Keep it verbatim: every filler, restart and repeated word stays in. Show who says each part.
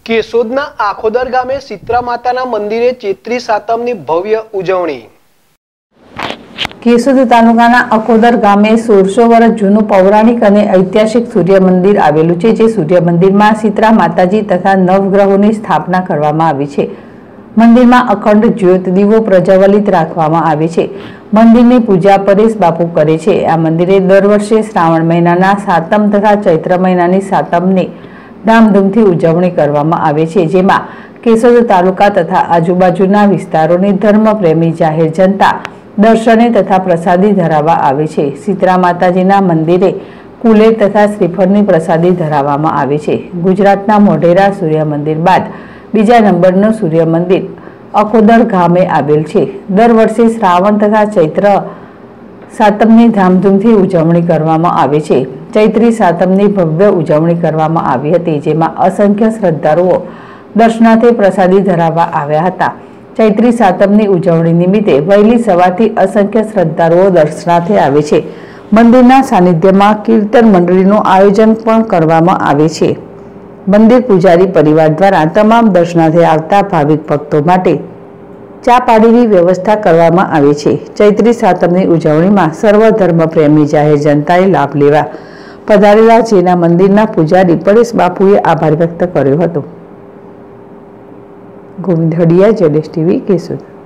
Speaker 1: કેશોદના આખોદર ગામે શીતળા માતાના મંદિરે ચૈત્રી સાતમની ભવ્ય ઉજવણી।
Speaker 2: કેશોદ તાલુકાના આખોદર ગામે સોળસો વર્ષ જૂનું પૌરાણિક અને ઐતિહાસિક સૂર્ય મંદિર આવેલું છે, જે સૂર્ય મંદિરમાં શીતળા માતાજી તથા નવગ્રહોની સ્થાપના કરવામાં આવી છે। મંદિરમાં અખંડ જ્યોત દીવો પ્રજ્વલિત રાખવામાં આવે છે। મંદિરની પૂજા પરેશ બાપુ કરે છે। આ મંદિરે દર વર્ષે શ્રાવણ મહિનાના સાતમ તથા ચૈત્ર મહિનાની સાતમને ધામધૂમથી ઉજવણી કરવામાં આવે છે, જેમાં કેશોદ તાલુકા તથા આજુબાજુના વિસ્તારોની ધર્મપ્રેમી જાહેર જનતા દર્શને તથા પ્રસાદી ધરાવવા આવે છે। શીતળા માતાજીના મંદિરે કુલેર તથા શ્રીફળની પ્રસાદી ધરાવવામાં આવે છે। ગુજરાતના મોઢેરા સૂર્ય મંદિર બાદ બીજા નંબરનું સૂર્ય મંદિર આખોદર ગામે આવેલ છે। દર વર્ષે શ્રાવણ તથા ચૈત્ર સાતમની ધામધૂમથી ઉજવણી કરવામાં આવે છે। ચૈત્રી સાતમની ભવ્ય ઉજવણી કરવામાં આવી હતી, જેમાં અસંખ્ય શ્રદ્ધાળુઓ દર્શનાર્થે પ્રસાદી ધરાવવા આવ્યા હતા। ચૈત્રી સાતમની ઉજવણી નિમિત્તે વહેલી સવારથી અસંખ્ય શ્રદ્ધાળુઓ દર્શનાર્થે આવે છે। મંદિરના સાનિધ્યમાં કીર્તન મંડળીનું આયોજન પણ કરવામાં આવે છે। મંદિર પૂજારી પરિવાર દ્વારા તમામ દર્શનાર્થે આવતા ભાવિક ભક્તો માટે ચા પાણીની વ્યવસ્થા કરવામાં આવે છે। ચૈત્રી સાતમની ઉજવણીમાં સર્વ ધર્મ પ્રેમી જાહેર જનતાએ લાભ લેવા પધારેલા જેના મંદિરના પૂજારી પરેશ બાપુએ આભાર વ્યક્ત કર્યો હતો। ગોવિંદ હડિયા, જેડેશ ટીવી, કેશોદ।